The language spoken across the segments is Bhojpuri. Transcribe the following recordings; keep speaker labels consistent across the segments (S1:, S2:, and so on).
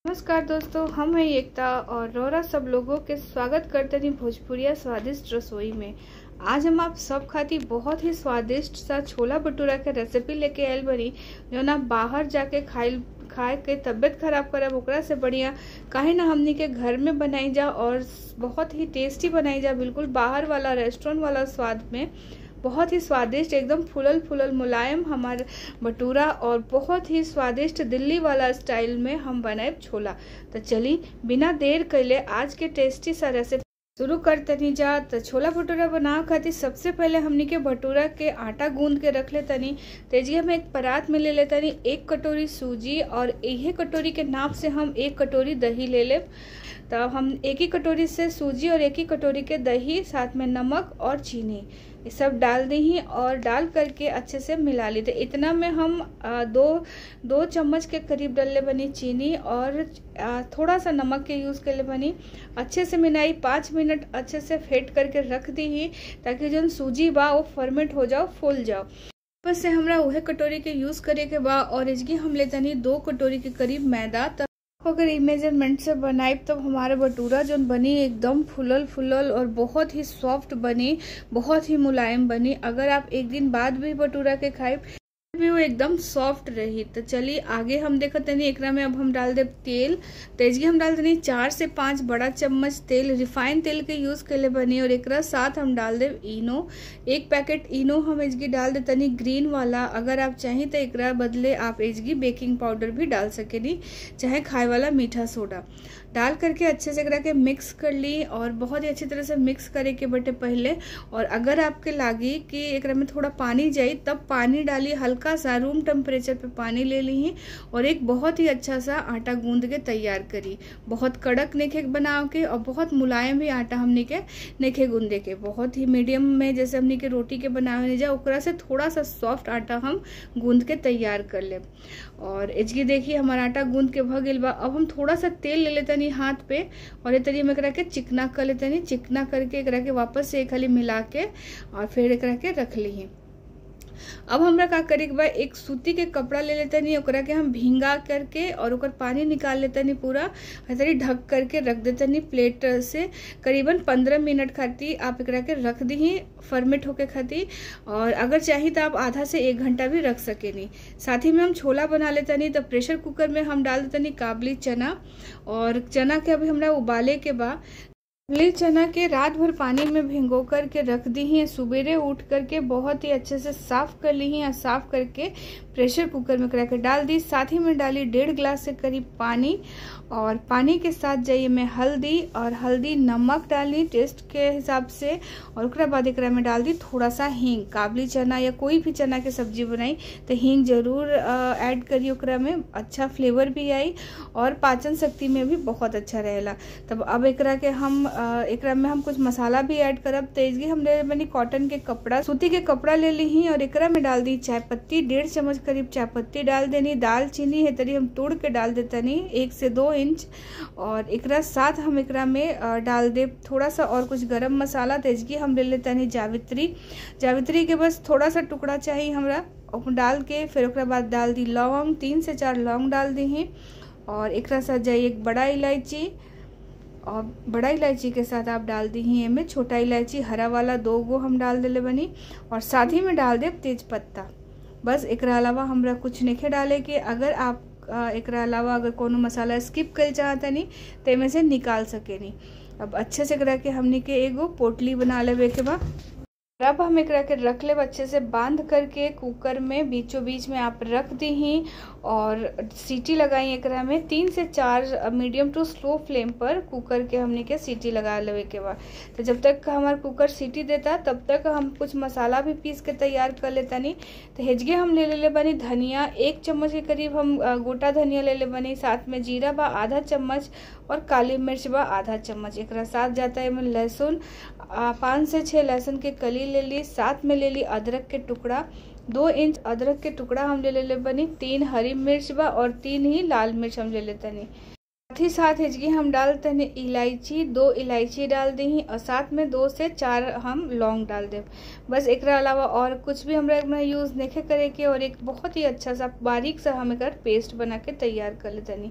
S1: नमस्कार दोस्तों, हम हैं एकता और रोरा सब लोगों के स्वागत करते हैं भोजपुरिया स्वादिष्ट रसोई में। आज हम आप सब खाती बहुत ही स्वादिष्ट सा छोला भटूरा के रेसिपी लेके आयल बनी, जो ना बाहर जाके खाए के तबियत खराब करब ओकरा से बढ़िया काहे ना हमनी के घर में बनाई जा और बहुत ही टेस्टी बनाई जा, बिल्कुल बाहर वाला रेस्टोरेंट वाला स्वाद में। बहुत ही स्वादिष्ट, एकदम फुलल फुलल मुलायम हमारा भटूरा और बहुत ही स्वादिष्ट दिल्ली वाला स्टाइल में हम बनाए छोला। तो चली बिना देर कैले आज के टेस्टी सा रेसिपी शुरू करते नहीं जा। तो छोला भटूरा बनावे खातिर सबसे पहले हमनी के भटूरा के आटा गूंद के रख ले तनी। तेजी हम एक परात में ले ले तनी 1 कटोरी सूजी और यही कटोरी के नाप से हम 1 कटोरी दही ले ले। तब हम 1 ही कटोरी से सूजी और 1 ही कटोरी के दही, साथ में नमक और चीनी ये सब डाल दी और डाल करके अच्छे से मिला ली। तो इतना में हम दो चम्मच के करीब डालले बनी चीनी और थोड़ा सा नमक के यूज़ कर ले बनी। अच्छे से मिलाई 5 मिनट अच्छे से फेंट करके रख दी ही, ताकि जो सूजी बा वो फर्मेंट हो जाओ, फूल जाओ। बस से हमरा उहे कटोरी के यूज़ करे के बा और इसकी हम ले तनी 2 कटोरी के करीब मैदा। अगर ई मेजरमेंट से बनाए तो हमारा भटूरा जो बनी एकदम फुलल फुलल और बहुत ही सॉफ्ट बनी, बहुत ही मुलायम बनी। अगर आप एक दिन बाद भी भटूरा के खाए भी वो एकदम सॉफ्ट रही। तो चलिए आगे हम देखते हैं। एकरा में अब हम डाल दे तेल। तेजी हम डाल देनी 4 से 5 बड़ा चम्मच तेल, रिफाइंड तेल के यूज़ के लिए बनी। और एकरा साथ हम डाल दे इनो, 1 पैकेट इनो हम इसकी डाल देते नहीं ग्रीन वाला। अगर आप चाहें तो एकरा बदले आप इसकी बेकिंग पाउडर भी डाल सकेनी, चाहे खाए वाला मीठा सोडा डाल करके अच्छे से एकरा के मिक्स कर ली। और बहुत ही अच्छी तरह से मिक्स करे के बटे पहले। और अगर आपके लागी कि एकरा में थोड़ा पानी जाए तब पानी डाली, हल्का सा रूम टेम्परेचर पे पानी ले ली और एक बहुत ही अच्छा सा आटा गूंद के तैयार करी। बहुत कड़क नेखे बनाव के और बहुत मुलायम भी आटा हमने के नेखे गूंदे के, बहुत ही मीडियम में जैसे हमने के रोटी के बनावे नहीं जा ओकरा से थोड़ा सा सॉफ्ट आटा हम गूंद के तैयार कर ले। और इसकी देखिए हमारा आटा गूंद के भ गइल बा। अब हम थोड़ा सा तेल ले लेते नहीं हाथ पे और ये तरी में एकरा के चिकना कर लेते नहीं। चिकना करके एकरा के वापस से खाली मिला के और फिर एकरा के रख ली। अब हमरा का करे के बा, एक सूती के कपड़ा ले लेते नहीं, ओकरा के हम भींगा करके और ओकर पानी निकाल लेते नहीं पूरा, तरी ढक करके रख देते नहीं प्लेट से। करीबन 15 मिनट खातिर आप एकरा के रख दी फर्मेंट होके खातिर। और अगर चाहिए तो आप आधा से 1 घंटा भी रख सके नहीं। साथ ही में हम छोला बना लेते नहीं। तो प्रेशर कुकर में हम डाल देते नहीं काबली चना, और चना के अभी हमरा उबाले के बा। काबली चना के रात भर पानी में भिगो करके रख दी हैं, सुबेरे उठ करके बहुत ही अच्छे से साफ कर ली हैं। साफ करके प्रेशर कुकर में करा के डाल दी। साथ ही में डाली 1.5 गिलास से करीब पानी, और पानी के साथ जाइए मैं हल्दी नमक डाली टेस्ट के हिसाब से। और उसके बाद एकरा में डाल दी थोड़ा सा हींग। काबली चना या कोई भी चना के सब्जी बनाई तो हींग जरूर ऐड करिए, ओकरा में अच्छा फ्लेवर भी आई और पाचन शक्ति में भी बहुत अच्छा रहेला। तब अब एकरा में हम कुछ मसाला भी ऐड करब। तेजगी हम ले बनी कॉटन के कपड़ा, सूती के कपड़ा ले ली ही और एकरा में डाल दी चाय पत्ती, 1.5 चम्मच करीब चाय पत्ती डाल देनी। दालचीनी है तरी हम तोड़ के डाल देता नहीं 1 से 2 इंच। और एकरा साथ हम एकरा में डाल दे थोड़ा सा और कुछ गरम मसाला। तेजगी हम ले लेता नहीं जावित्री के बस थोड़ा सा टुकड़ा चाहिए हमरा, डाल के फिर ओकरा बाद डाल दी लौंग, 3 से 4 लौंग डाल दी हैं। और एकरा साथ जाइए एक बड़ा इलायची, और बड़ा इलायची के साथ आप डाल दी हैं में छोटा इलायची हरा वाला 2 गो हम डाल देले बनी। और साथ ही में डाल दे तेज पत्ता। बस एकरा अलावा हमरा कुछ नहीं डाले के। अगर आप एकरा अलावा अगर कोनो मसाला स्किप कर चाहता नहीं तो में से निकाल सके नहीं। अब अच्छे से करा के हमने के एगो पोटली बना लेवे के बाद अब हम एकरा के रख ले अच्छे से बांध करके कुकर में बीचों बीच में आप रख दी ही और सीटी लगाई। एकरा में 3 से 4 मीडियम टू स्लो फ्लेम पर कुकर के हमने के सीटी लगा लेवे के बाद। तो जब तक हमारा कुकर सीटी देता तब तक हम कुछ मसाला भी पीस के तैयार कर लेता नहीं। तो हेजगे हम ले बनी धनिया, 1 चम्मच के करीब हम गोटा धनिया ले बनी। साथ में जीरा बा आधा चम्मच और काली मिर्च बा आधा चम्मच। एक साथ जाता है लहसुन, 5 से 6 लहसुन के कली ले ली। साथ में ले ली अदरक के टुकड़ा, 2 इंच अदरक के टुकड़ा हम ले बनी। 3 हरी मिर्च बा और 3 ही लाल मिर्च हम ले लेते नहीं। साथ ही साथ हिजगी हम डालते हैं इलायची, 2 इलायची डाल दी और साथ में 2 से 4 हम लौंग डाल दें। बस एक अलावा और कुछ भी हमरा यूज़ नहीं करे के। और एक बहुत ही अच्छा सा बारीक सा हम एक पेस्ट बना के तैयार कर लेते हैं।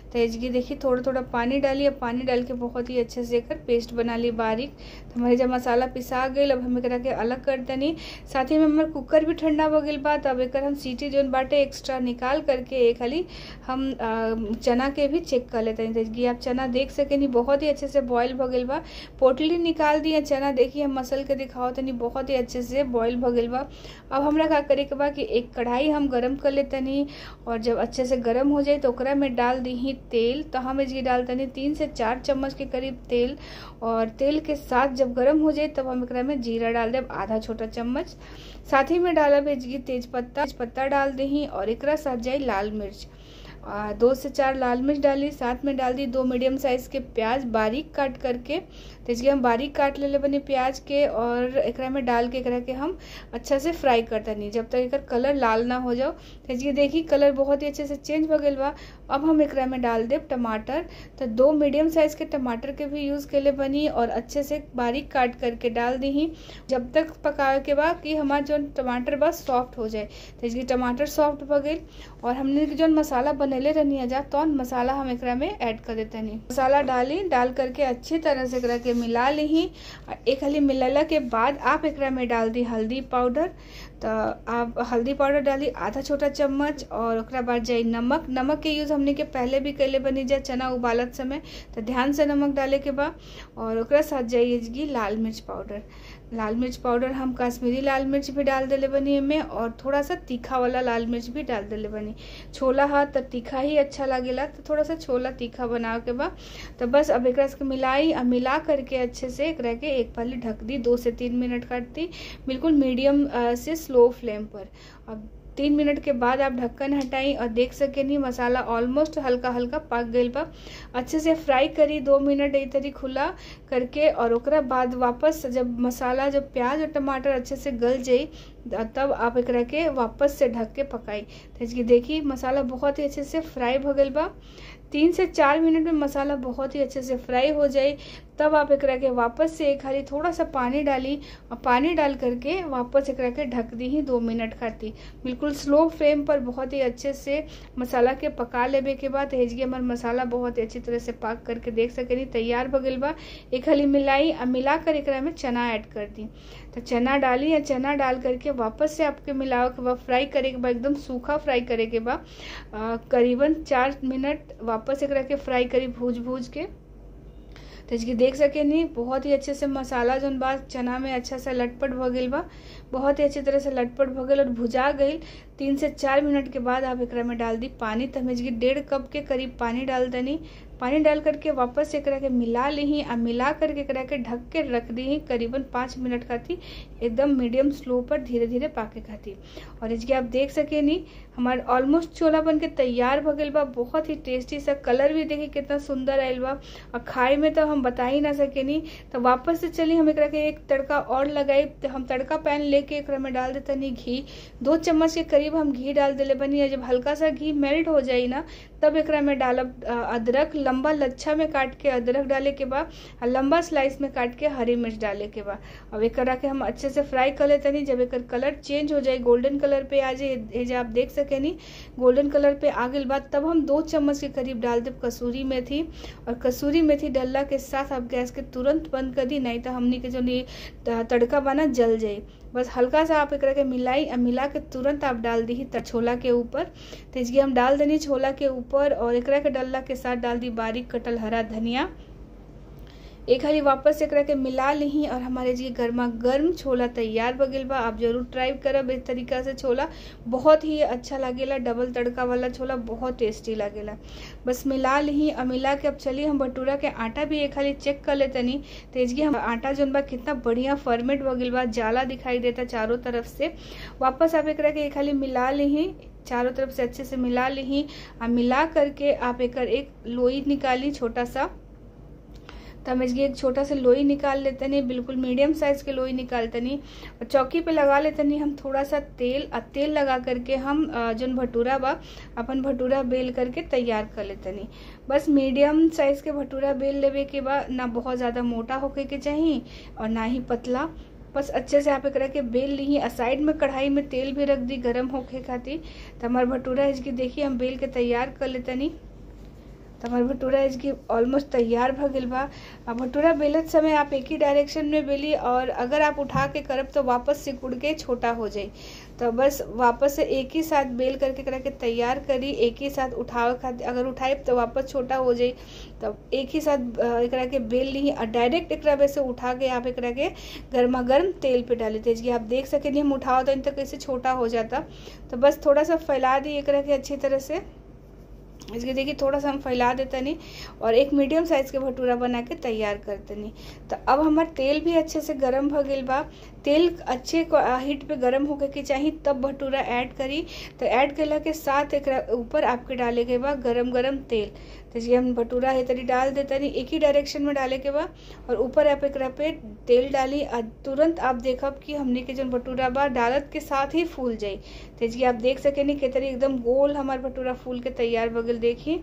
S1: तो इसकी देखिए थोड़ा थोड़ा पानी डाली, अब पानी डाल के बहुत ही अच्छे से एकर पेस्ट बना ली बारीक। तो हमारे जब मसाला पिसा गई, अब हम एकरा के अलग कर तनी। साथ ही में हमार कुकर भी ठंडा हो गई बा, तब एकर हम सीटी जोन बाटे एक्स्ट्रा निकाल करके एक खाली हम चना के भी चेक कर लेते हैं। तो आप चना देख सकेनी बहुत ही अच्छे से बॉयल हो गई बा। पोटली निकाल दिए चना, देखिए हम मसल के दिखाओ तनी बहुत ही अच्छे से बॉयल हो गई बा। अब हमरा का करे के बा कि एक कढ़ाई हम गरम कर लेतनी, और जब अच्छे से गरम हो जाए तो ओकरा में डाल दी तेल। तो हम इसकी डालतनी 3 से 4 चम्मच के करीब तेल, और तेल के साथ जब गरम हो जाए तब हम एकरा में जीरा डाल देब आधा छोटा चम्मच। साथ ही में डालब इसकी तेजपत्ता डाल दी, और एकरा साथ जाए लाल मिर्च, 2 से 4 लाल मिर्च डाली। साथ में डाल दी 2 मीडियम साइज के प्याज बारीक काट करके। तो इसके हम बारीक काट ले बनी प्याज के, और एकरा में डाल के एकरा के हम अच्छा से फ्राई करता नहीं जब तक एकर कलर लाल ना हो जाओ। तो इसकी देखिए कलर बहुत ही अच्छे से चेंज हो गई बा। अब हम एकरा में डाल देब टमाटर। तो 2 मीडियम साइज के टमाटर के भी यूज़ के लिए बनी, और अच्छे से बारीक काट करके डाल दी जब तक पकावे के बाद कि हमारा जो टमाटर बस सॉफ्ट हो जाए। तो इसकी टमाटर सॉफ्ट हो गई, और हमने जो मसाला बनैले रहनी है तो मसाला हम एकरा में ऐड कर देते नहीं। मसाला डाल करके अच्छी तरह से एकरा के मिला ली। एक हाली मिलाला के बाद आप एकरा में डाल दी हल्दी पाउडर। तो आप हल्दी पाउडर डाली आधा छोटा चम्मच, और ओकरा बाद जाए नमक के यूज़ हमने के पहले भी कैले बनी जा चना उबालत समय, तो ध्यान से नमक डाले के बाद। और ओकरा साथ जाइए लाल मिर्च पाउडर हम कश्मीरी लाल मिर्च भी डाल दिले बनी इनमें, और थोड़ा सा तीखा वाला लाल मिर्च भी डाल दिले बनी। छोला है तो तीखा ही अच्छा लगेला, तो थोड़ा सा छोला तीखा बनावे के बाद तो बस अब एकरा के मिला करके अच्छे से एकरा के एक पाली ढक दी। 2 से 3 मिनट करती, बिल्कुल मीडियम से स्लो फ्लेम पर। अब 3 मिनट के बाद आप ढक्कन हटाई, और देख सकेनी मसाला ऑलमोस्ट हल्का हल्का पक गई बा। अच्छे से फ्राई करी 2 मिनट एक तरी खुला करके, और ओकरा बाद वापस जब मसाला जब प्याज और टमाटर अच्छे से गल जाई तब आप एकरा के वापस से ढक के पकाई। तो इसकी देखिए मसाला बहुत ही अच्छे से फ्राई हो गई बा। 3 से 4 मिनट में मसाला बहुत ही अच्छे से फ्राई हो जाए, तब आप एकरा के वापस से एक हाली थोड़ा सा पानी डाली, और पानी डाल करके वापस एकरा के ढक दी 2 मिनट खाती। बिल्कुल स्लो फ्लेम पर बहुत ही अच्छे से मसाला के पका लेबे के बाद हेजगी हमार मसाला बहुत ही अच्छी तरह से पक करके देख सकेनी तैयार हो गई बा। एक हाली मिला कर एकरा में चना ऐड कर दी। तो चना डाली, या चना डाल करके वापस से आपके मिलावे के बाद फ्राई करे के बाद एकदम सूखा फ्राई करे के बाद करीबन 4 मिनट वापस एकरा के फ्राई करी भूज के। तो इसकी देख सके नहीं बहुत ही अच्छे से मसाला जो बा चना में अच्छा सा लटपट भ गई बा, बहुत ही अच्छी तरह से लटपट भ गई और भुजा गई। 3 से 4 मिनट के बाद आप एकरा में डाल दी पानी। तो हम इसकी 1.5 कप के करीब पानी डाल दनी। पानी डाल करके वापस एकरा के मिला ली, और मिला करके एकरा के ढक के रख दी करीबन 5 मिनट खाती, एकदम मीडियम स्लो पर धीरे धीरे पाके खाती। और इसके आप देख सके नहीं हमारे ऑलमोस्ट छोला बन के तैयार हो गई बा। बहुत ही टेस्टी सा कलर भी देखिए कितना सुंदर आयल बा, और खाए में तो हम बता ही ना सके नहीं। तो वापस से चलिए हम एकरा के एक तड़का और लगाई। तो हम तड़का पैन लेके एकरा में डाल देता नहीं घी, 2 चम्मच के करीब हम घी डाल दिले बनी। जब हल्का सा घी मेल्ट हो जाए ना तब एकरा में डालब अदरक, लंबा लच्छा में काट के अदरक डाले के बाद, लंबा स्लाइस में काट के हरी मिर्च डाले के बाद अब एकरा के हम अच्छे से फ्राई कर लेते नहीं। जब एकर कलर चेंज हो जाए, गोल्डन कलर पे आ जाए, आप देख सके नहीं गोल्डन कलर पे आ गई बाद, तब हम 2 चम्मच के करीब डाल दे कसूरी मेथी। और कसूरी मेथी डालला के साथ आप गैस के तुरंत बंद कर दी, नहीं तो हमनी के जो तड़का बना जल जाए। बस हल्का सा आप एकरा के मिला के तुरंत आप डाल दी छोला के ऊपर। तो इसकी हम डाल देनी छोला के ऊपर, और एकरा के डालला के साथ डाल दी बारीक कटल हरा धनिया। एक हाली वापस एकरा के मिला ली, और हमारे जी गर्मा गर्म छोला तैयार हो गई बा। आप जरूर ट्राई करब इस तरीका से छोला, बहुत ही अच्छा लगेला। डबल तड़का वाला छोला बहुत टेस्टी लगेला। बस मिला ली, और मिला के अब चलिए हम भटूरा के आटा भी एक हाली चेक कर लेते नहीं। तो इसकी हम आटा जो बा कितना बढ़िया फर्मेट हो गई बा, जाला दिखाई देता चारों तरफ से। वापस आप एकरा के एक हाली मिला ली, चारों तरफ से अच्छे से मिला ली, और मिला करके आप एक लोई निकाली छोटा सा। तो हम इसकी एक छोटा सा लोई निकाल लेते नहीं, बिल्कुल मीडियम साइज के लोई निकालते नहीं, और चौकी पे लगा लेते नहीं हम थोड़ा सा तेल लगा करके हम जो भटूरा बा अपन भटूरा बेल करके तैयार कर लेते नहीं। बस मीडियम साइज के भटूरा बेल लेवे के बाद, ना बहुत ज़्यादा मोटा होके के चाहिए और ना ही पतला। बस अच्छे से आप एकरा के बेल ली, साइड में कढ़ाई में तेल भी रख दी गर्म होके खातिर। तो हमारे भटूरा इसकी देखिए हम बेल के तैयार कर लेते नहीं। तो हमार भटूरा इसकी ऑलमोस्ट तैयार भ गइल बा। अब भटूरा बेलत समय आप एक ही डायरेक्शन में बेली, और अगर आप उठा के करब तो वापस सिकुड़ के छोटा हो जाई। तो बस वापस से एक ही साथ बेल करके करा के तैयार करी। एक ही साथ उठावे खातिर अगर उठाए तो वापस छोटा हो जाई, तब एक ही साथ एकरा के बेल ली और डायरेक्ट एकरा में से उठा के आप एकरा के गर्मा गर्म तेल पे डाली। तेजी आप देख सकेंगे हम उठाओ तो इन तक कैसे छोटा हो जाता। तो बस थोड़ा सा फैला दी एकरा के अच्छी तरह से। इसके देखिए थोड़ा सा हम फैला देते नहीं, और एक मीडियम साइज के भटूरा बना के तैयार करते नहीं। तो अब हमार तेल भी अच्छे से गरम भ गइल बा। तेल अच्छे हीट पे गरम होके के चाहिए तब भटूरा ऐड करी। तो ऐड करला के साथ एक ऊपर आपके डाले के बा गरम गरम तेल। तो जी हम भटूरा है तरी डाल देता नहीं, एक ही डायरेक्शन में डाले के बा, और ऊपर आप एक पे तेल डाली। तुरंत आप देखब कि हमने के जो भटूरा बा डालत के साथ ही फूल जाई। तो जी आप देख सके नहीं कि तरी एकदम गोल हमार भटूरा फूल के तैयार बगल देखिए।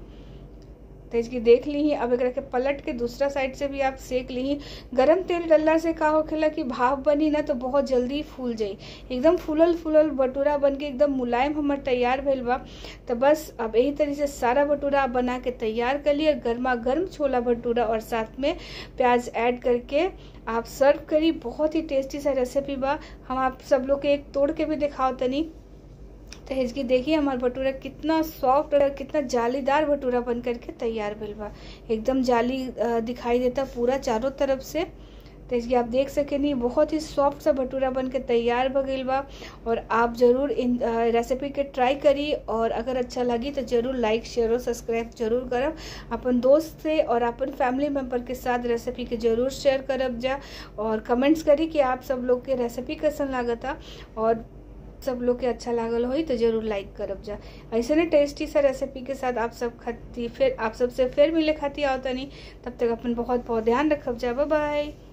S1: तो इसकी देख ली। अब एक के पलट के दूसरा साइड से भी आप सेक ली। गरम तेल डालने से का होखेला कि भाप बनी ना तो बहुत जल्दी फूल जाई। एकदम फूलल फूलल भटूरा बन के एकदम मुलायम हमार तैयार भइल बा। तो बस अब यही तरीके से सारा भटूरा आप बना के तैयार कर लिए। गर्मा गर्म छोला भटूरा और साथ में प्याज ऐड करके आप सर्व करी। बहुत ही टेस्टी सा रेसिपी बा। हम आप सब लोग के एक तोड़ के भी दिखाओ तनी। तो इसकी देखिए हमारा भटूरा कितना सॉफ्ट और कितना जालीदार भटूरा बन करके तैयार भइल बा। एकदम जाली दिखाई देता पूरा चारों तरफ से। तो इसकी आप देख सके नहीं बहुत ही सॉफ्ट सा भटूरा बन के तैयार भ गइल बा। और आप ज़रूर इन रेसिपी के ट्राई करी, और अगर अच्छा लगी तो ज़रूर लाइक शेयर और सब्सक्राइब जरूर करब। अपन दोस्त से और अपन फैमिली मेम्बर के साथ रेसिपी के जरूर शेयर करब जा, और कमेंट्स करी कि आप सब लोग के रेसिपी कैसन लागता, और सब लोग के अच्छा लागल होई तो जरूर लाइक करब जा। ऐसे ने टेस्टी सा रेसिपी के साथ आप सबसे फिर मिले खाती आओ तनी। तब तक अपन बहुत बहुत ध्यान रखब जा। Bye by.